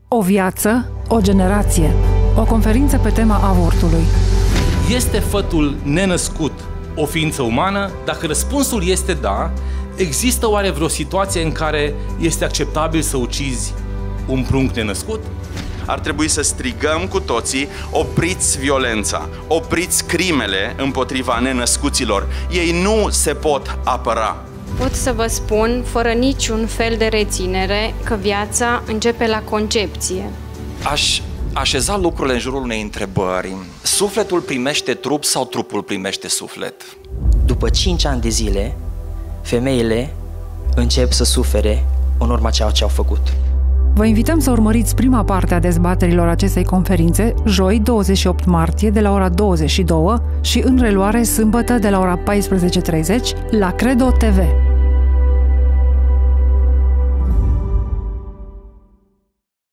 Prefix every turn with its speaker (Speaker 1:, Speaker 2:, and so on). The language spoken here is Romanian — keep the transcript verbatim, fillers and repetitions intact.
Speaker 1: O viață, o generație. O conferință pe tema avortului.
Speaker 2: Este fătul nenăscut o ființă umană? Dacă răspunsul este da, există oare vreo situație în care este acceptabil să ucizi un prunc nenăscut?
Speaker 3: Ar trebui să strigăm cu toții: opriți violența, opriți crimele împotriva nenăscuților. Ei nu se pot apăra.
Speaker 4: Pot să vă spun, fără niciun fel de reținere, că viața începe la concepție.
Speaker 5: Aș așeza lucrurile în jurul unei întrebări. Sufletul primește trup sau trupul primește suflet?
Speaker 6: După cinci ani de zile, femeile încep să sufere în urma ceea ce au făcut.
Speaker 1: Vă invităm să urmăriți prima parte a dezbaterilor acestei conferințe, joi, douăzeci și opt martie, de la ora douăzeci și două și în reluare sâmbătă de la ora paisprezece și treizeci la Credo T V.